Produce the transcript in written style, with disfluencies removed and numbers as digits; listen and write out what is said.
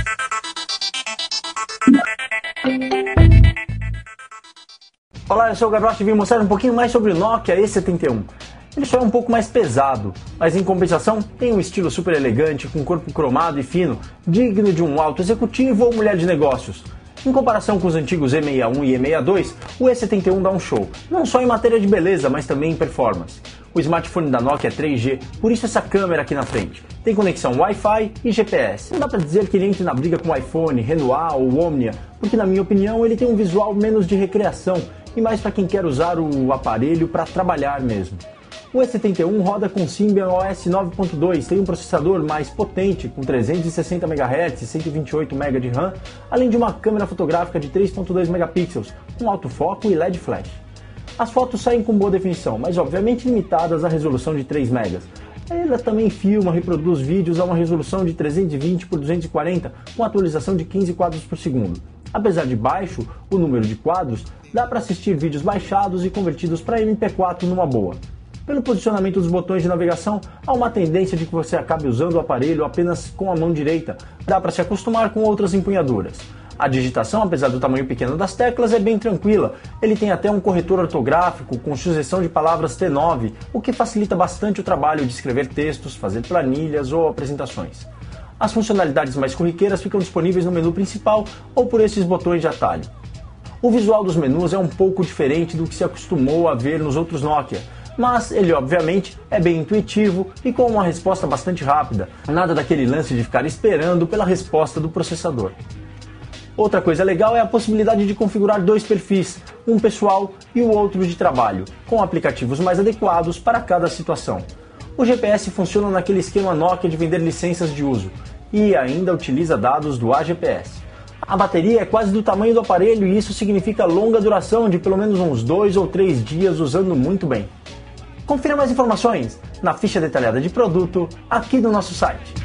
Olá, eu sou o Garrosh e vim mostrar um pouquinho mais sobre o Nokia E71. Ele só é um pouco mais pesado, mas em compensação tem um estilo super elegante, com corpo cromado e fino, digno de um alto executivo ou mulher de negócios. Em comparação com os antigos E61 e E62, o E71 dá um show, não só em matéria de beleza, mas também em performance. O smartphone da Nokia é 3G, por isso essa câmera aqui na frente. Tem conexão Wi-Fi e GPS. Não dá pra dizer que ele entre na briga com o iPhone, Renoir ou Omnia, porque na minha opinião ele tem um visual menos de recreação e mais para quem quer usar o aparelho para trabalhar mesmo. O E71 roda com Symbian OS 9.2, tem um processador mais potente, com 360 MHz e 128 MB de RAM, além de uma câmera fotográfica de 3.2 megapixels, com alto foco e LED flash. As fotos saem com boa definição, mas obviamente limitadas à resolução de 3 MB. Ela também filma e reproduz vídeos a uma resolução de 320 por 240, com atualização de 15 quadros por segundo. Apesar de baixo o número de quadros, dá para assistir vídeos baixados e convertidos para MP4 numa boa. Pelo posicionamento dos botões de navegação, há uma tendência de que você acabe usando o aparelho apenas com a mão direita. Dá para se acostumar com outras empunhaduras. A digitação, apesar do tamanho pequeno das teclas, é bem tranquila. Ele tem até um corretor ortográfico com sucessão de palavras T9, o que facilita bastante o trabalho de escrever textos, fazer planilhas ou apresentações. As funcionalidades mais corriqueiras ficam disponíveis no menu principal ou por esses botões de atalho. O visual dos menus é um pouco diferente do que se acostumou a ver nos outros Nokia, mas ele obviamente é bem intuitivo e com uma resposta bastante rápida, nada daquele lance de ficar esperando pela resposta do processador. Outra coisa legal é a possibilidade de configurar dois perfis, um pessoal e o outro de trabalho, com aplicativos mais adequados para cada situação. O GPS funciona naquele esquema Nokia de vender licenças de uso e ainda utiliza dados do AGPS. A bateria é quase do tamanho do aparelho e isso significa longa duração de pelo menos uns 2 ou 3 dias usando muito bem. Confira mais informações na ficha detalhada de produto aqui no nosso site.